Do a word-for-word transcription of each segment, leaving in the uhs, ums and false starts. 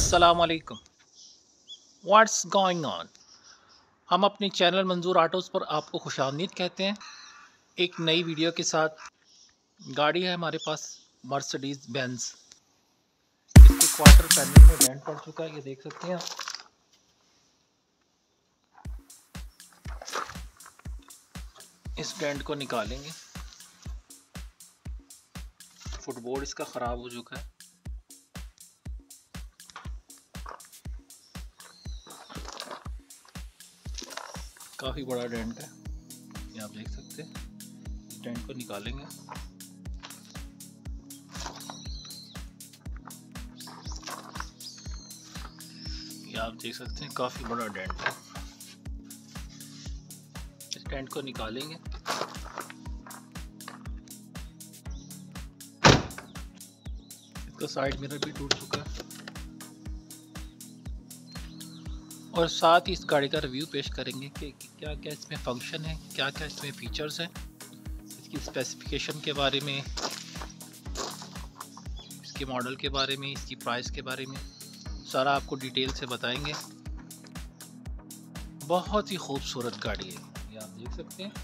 अस्सलाम वालेकुम। What's going on. हम अपने चैनल मंजूर ऑटोज़ पर आपको खुशामदीद कहते हैं। एक नई वीडियो के साथ गाड़ी है हमारे पास मर्सिडीज़ बेंज। इसके क्वार्टर पैनल में डेंट पड़ चुका है, ये देख सकते हैं आप। इस डेंट को निकालेंगे। फुटबोर्ड इसका ख़राब हो चुका है। काफ़ी बड़ा डेंट है, ये आप देख सकते हैं। इस डेंट को निकालेंगे। ये आप देख सकते हैं, काफ़ी बड़ा डेंट है। इस डेंट को निकालेंगे। इसका साइड मिरर भी टूट चुका है। और साथ ही इस गाड़ी का रिव्यू पेश करेंगे कि क्या क्या इसमें फंक्शन है, क्या क्या इसमें फीचर्स हैं, इसकी स्पेसिफिकेशन के बारे में, इसके मॉडल के बारे में, इसकी प्राइस के बारे में सारा आपको डिटेल से बताएंगे। बहुत ही खूबसूरत गाड़ी है, ये आप देख सकते हैं।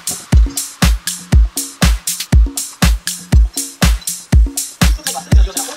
Gracias.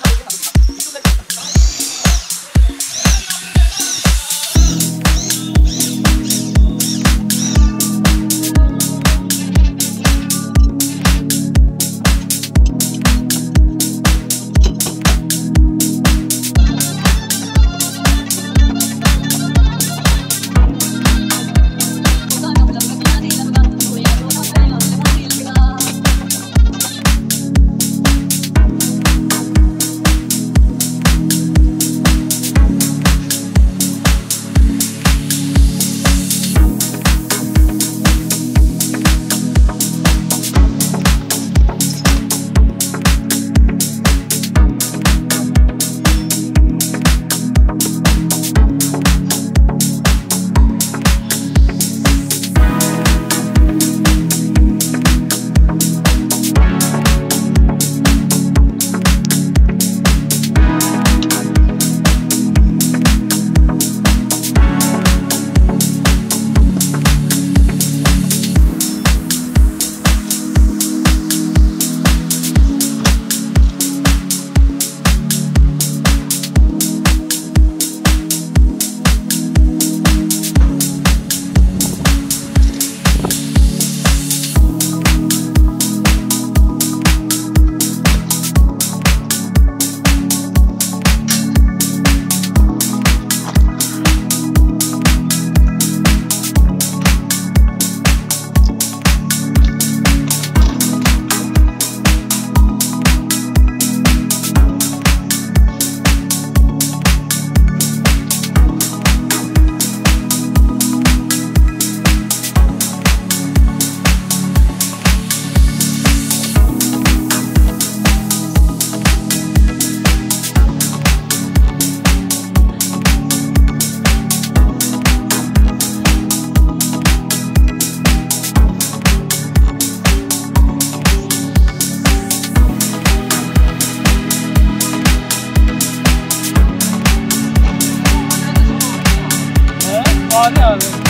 आने आ गए।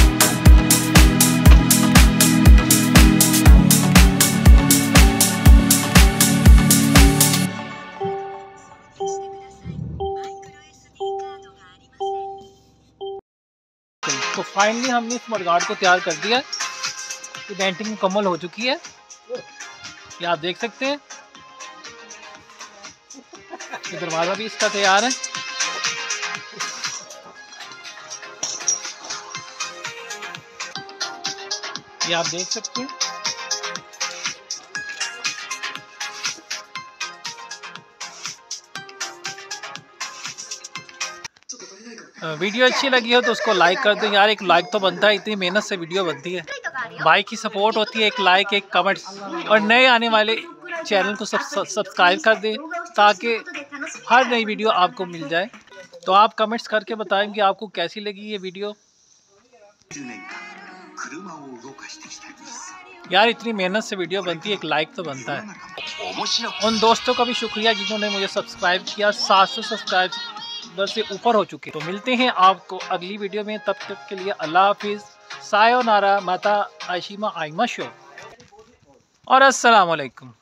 तो फाइनली हमने इस मडगार्ड को तैयार कर दिया। डेंटिंग मुकम्मल हो चुकी है, ये आप देख सकते हैं। ये दरवाज़ा भी इसका तैयार है। ये आप देख सकते हैं। वीडियो अच्छी लगी हो तो उसको लाइक कर दो यार, एक लाइक तो बनता है, इतनी मेहनत से वीडियो बनती है, भाई की सपोर्ट होती है, एक लाइक एक कमेंट। और नए आने वाले चैनल को सब्सक्राइब कर दें ताकि हर नई वीडियो आपको मिल जाए। तो आप कमेंट्स करके बताएं कि आपको कैसी लगी ये वीडियो। यार इतनी मेहनत से वीडियो बनती है, एक लाइक तो बनता है। उन दोस्तों का भी शुक्रिया जिन्होंने मुझे सब्सक्राइब किया, सात सौ सब्सक्राइबर से ऊपर हो चुके। तो मिलते हैं आपको अगली वीडियो में, तब तक के लिए अल्लाह हाफिज़, सायोनारा, माता आशिमा आइमा शो और अस्सलाम वालेकुम।